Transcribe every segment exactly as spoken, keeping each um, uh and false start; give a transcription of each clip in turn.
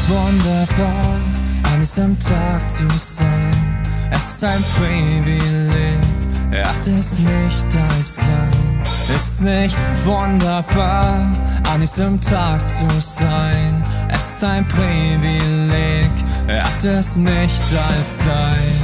wunderbar, an diesem Tag zu sein. Es ist ein Privileg, erachte es nicht als klein. Ist nicht wunderbar, an diesem Tag zu sein. Es ist ein Privileg, erachte es nicht als klein.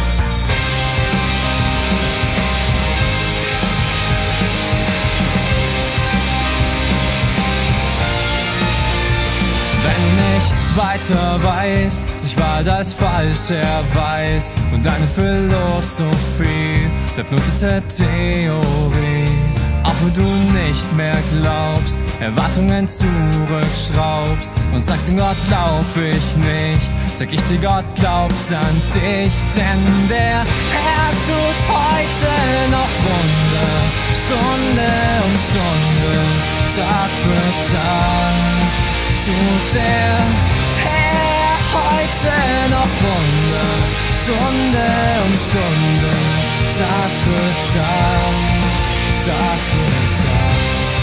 Weiter weißt, sich Wahrheit als falsch erweist und deine Philosophie bleibt nur die Theorie. Auch wenn du nicht mehr glaubst, Erwartungen zurückschraubst und sagst, in Gott glaub ich nicht, sag ich dir, Gott glaubt an dich. Denn der Herr tut heute noch Wunder, Stunde um Stunde, Tag für Tag. Tut der Herr heute noch Wunder, Stunde um Stunde, Tag für Tag, Tag für Tag.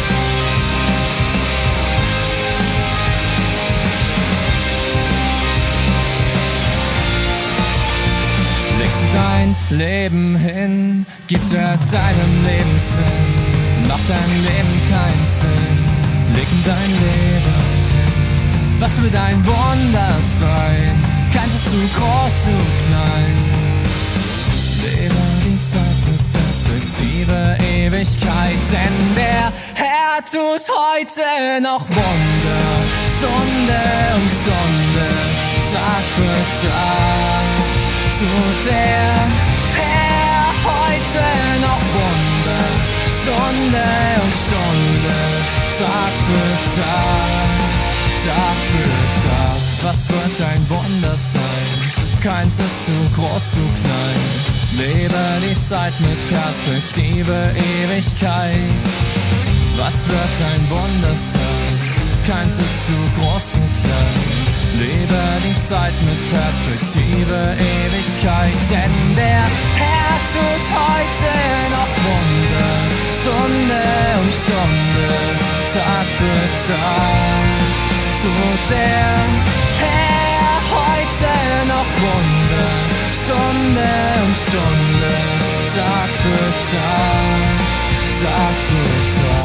Legst du dein Leben hin, gibt er deinem Leben Sinn, macht dein Leben keinen Sinn, leg ihm dein Leben. Was wird ein Wunder sein? Keins ist zu groß, zu klein. Lebe die Zeit mit Perspektive, Ewigkeit, denn der Herr tut heute noch Wunder, Stunde um Stunde, Tag für Tag. Tut der Herr heute noch Wunder, Stunde um Stunde, Tag für Tag. Tag für Tag, was wird ein Wunder sein? Keins ist zu groß, zu klein. Lebe die Zeit mit Perspektive, Ewigkeit. Was wird ein Wunder sein? Keins ist zu groß, zu klein. Lebe die Zeit mit Perspektive, Ewigkeit. Denn der Herr tut heute noch Wunder, Stunde um Stunde, Tag für Tag. Tut der Herr heute noch Wunder, Stunde um Stunde, Tag für Tag, Tag für Tag.